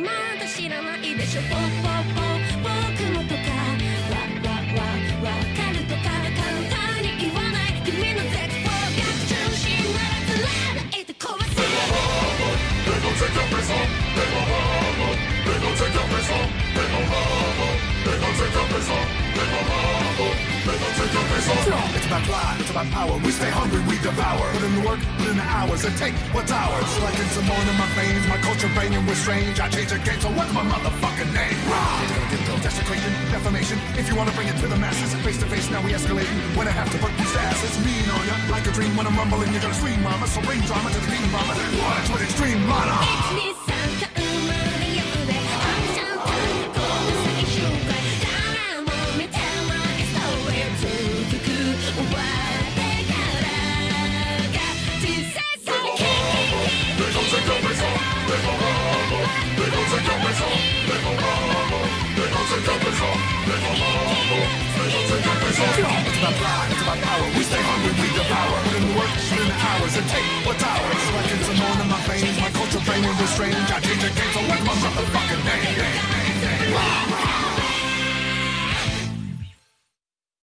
まだ知らないでしょ。ポッポッポ僕もとかわかるとか簡単に言わない君の絶望逆中心ならずらないで壊す。They gon' take your face off. They gon' humble. They gon' take your face off. They gon' humble. They gon' take your face off. They gon' humble. They gon' take your face off. It's about drive, it's about power. We stay hungry, we devour. Put in the work, put in the hours, and take what's ours. Like in Simone in my veins, my culture banging with strange. I change the game, so what's my motherfucking name? Desecration, defamation. If you wanna bring it to the masses, face to face, now we escalating. When I have to put these asses mean on ya, like a dream when I'm rumbling, you're gonna scream, mama. So bring drama to the team, mama. Watch with extreme mana. 'It's about pride, it's about power. We stay hungry, we devour. Put in the work, put in the hours, and take what's ours. Like in Simone in my veins, my culture banging with strange. I change the game, so what's my motherfucking name?